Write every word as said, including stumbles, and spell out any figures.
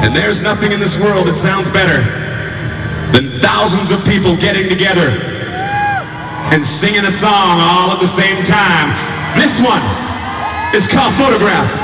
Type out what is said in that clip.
And there's nothing in this world that sounds better than thousands of people getting together and singing a song all at the same time. This one is called Photograph.